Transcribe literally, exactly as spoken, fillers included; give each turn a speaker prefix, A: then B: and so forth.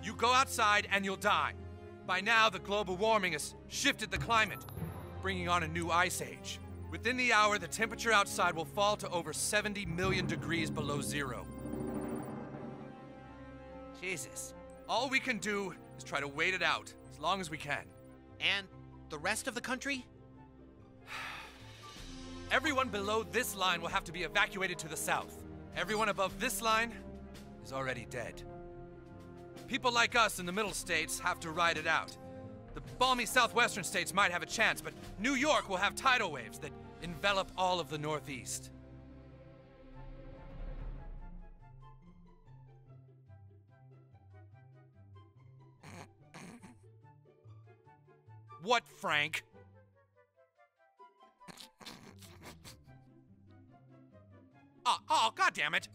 A: You go outside and you'll die. By now, the global warming has shifted the climate, bringing on a new ice age. Within the hour, the temperature outside will fall to over seventy million degrees below zero. Jesus. All we can do is try to wait it out, as long as we can.
B: And the rest of the country?
A: Everyone below this line will have to be evacuated to the south. Everyone above this line is already dead. People like us in the middle states have to ride it out. The balmy southwestern states might have a chance, but New York will have tidal waves that envelop all of the Northeast. What, Frank? Oh, oh, goddammit!